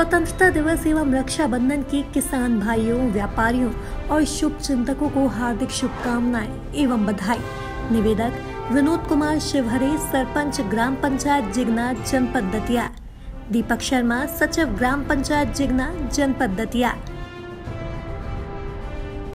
स्वतंत्रता दिवस एवं रक्षाबंधन की किसान भाइयों, व्यापारियों और शुभ चिंतकों को हार्दिक शुभकामनाएं एवं बधाई। निवेदक विनोद कुमार शिवहरे, सरपंच ग्राम पंचायत जिगना, जनपद दतिया। दीपक शर्मा, सचिव ग्राम पंचायत जिगना, जनपद दतिया।